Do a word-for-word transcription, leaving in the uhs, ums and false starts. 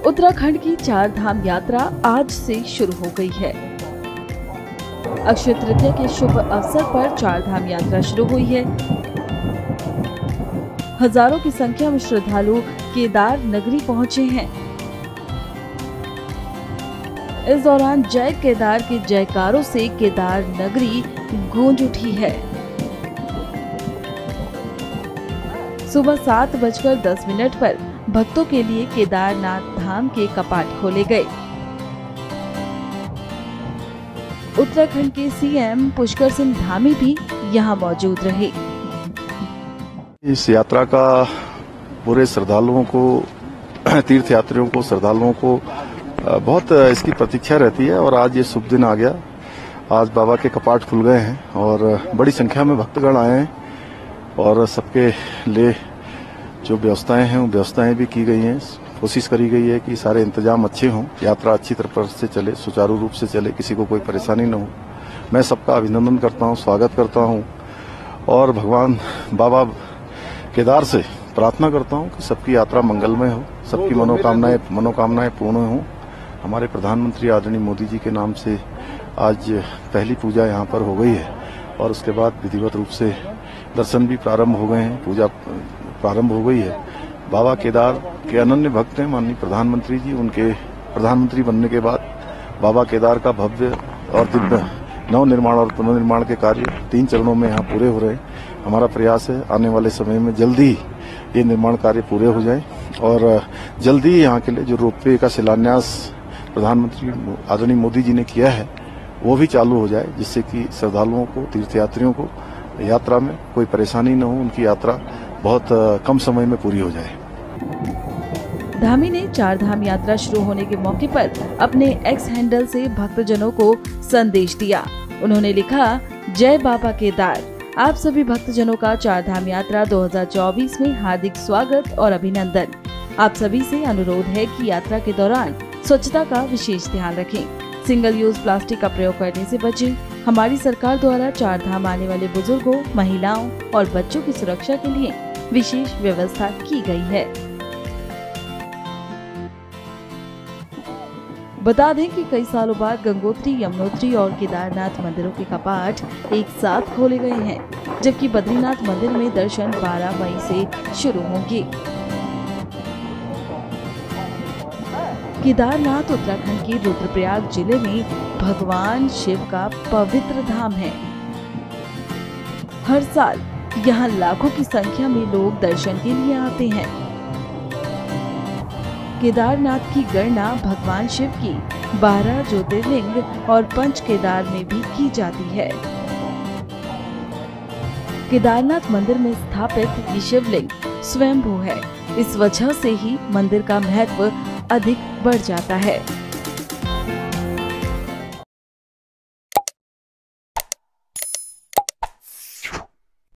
उत्तराखंड की चार धाम यात्रा आज से शुरू हो गई है। अक्षय तृतीया के शुभ अवसर पर चार धाम यात्रा शुरू हुई है। हजारों की संख्या में श्रद्धालु केदार नगरी पहुंचे हैं। इस दौरान जय केदार के जयकारों से केदार नगरी गूंज उठी है। सुबह सात बजकर दस मिनट पर भक्तों के लिए केदारनाथ धाम के कपाट खोले गए। उत्तराखंड के सीएम पुष्कर सिंह धामी भी यहां मौजूद रहे। इस यात्रा का पूरे श्रद्धालुओं को, तीर्थ यात्रियों को, श्रद्धालुओं को बहुत इसकी प्रतीक्षा रहती है और आज ये शुभ दिन आ गया। आज बाबा के कपाट खुल गए हैं और बड़ी संख्या में भक्तगण आए हैं और सबके लिए जो व्यवस्थाएं हैं वो व्यवस्थाएं भी की गई हैं। कोशिश करी गई है कि सारे इंतजाम अच्छे हों, यात्रा अच्छी तरह से चले, सुचारू रूप से चले, किसी को कोई परेशानी न हो। मैं सबका अभिनंदन करता हूं, स्वागत करता हूं और भगवान बाबा केदार से प्रार्थना करता हूं कि सबकी यात्रा मंगलमय हो, सबकी मनोकामनाएं मनोकामनाएं पूर्ण हों। हमारे प्रधानमंत्री आदरणीय मोदी जी के नाम से आज पहली पूजा यहाँ पर हो गई है और उसके बाद विधिवत रूप से दर्शन भी प्रारंभ हो गए हैं, पूजा प्रारंभ हो गई है। बाबा केदार के अनन्य भक्त हैं माननीय प्रधानमंत्री जी। उनके प्रधानमंत्री बनने के बाद बाबा केदार का भव्य और दिव्य नव निर्माण और पुनर्निर्माण के कार्य तीन चरणों में यहाँ पूरे हो रहे हैं। हमारा प्रयास है आने वाले समय में जल्दी ये निर्माण कार्य पूरे हो जाए और जल्दी यहाँ के लिए जो रोपवे का शिलान्यास प्रधानमंत्री आदरणीय मोदी जी ने किया है वो भी चालू हो जाए, जिससे कि श्रद्धालुओं को, तीर्थयात्रियों को यात्रा में कोई परेशानी न हो, उनकी यात्रा बहुत कम समय में पूरी हो जाए। धामी ने चार धाम यात्रा शुरू होने के मौके पर अपने एक्स हैंडल से भक्तजनों को संदेश दिया। उन्होंने लिखा, जय बाबा केदार। आप सभी भक्तजनों का चार धाम यात्रा दो हज़ार चौबीस में हार्दिक स्वागत और अभिनंदन। आप सभी से अनुरोध है कि यात्रा के दौरान स्वच्छता का विशेष ध्यान रखें, सिंगल यूज प्लास्टिक का प्रयोग करने से बचें। हमारी सरकार द्वारा चार धाम आने वाले बुजुर्गों, महिलाओं और बच्चों की सुरक्षा के लिए विशेष व्यवस्था की गई है। बता दें कि कई सालों बाद गंगोत्री, यमुनोत्री और केदारनाथ मंदिरों के कपाट एक साथ खोले गए हैं, जबकि बद्रीनाथ मंदिर में दर्शन बारह मई से शुरू होंगे। केदारनाथ उत्तराखंड के रुद्रप्रयाग जिले में भगवान शिव का पवित्र धाम है। हर साल यहाँ लाखों की संख्या में लोग दर्शन के लिए आते हैं। केदारनाथ की गणना भगवान शिव की बारह ज्योतिर्लिंग और पंच केदार में भी की जाती है। केदारनाथ मंदिर में स्थापित ये शिवलिंग स्वयंभू है। इस वजह से ही मंदिर का महत्व अधिक बढ़ जाता है।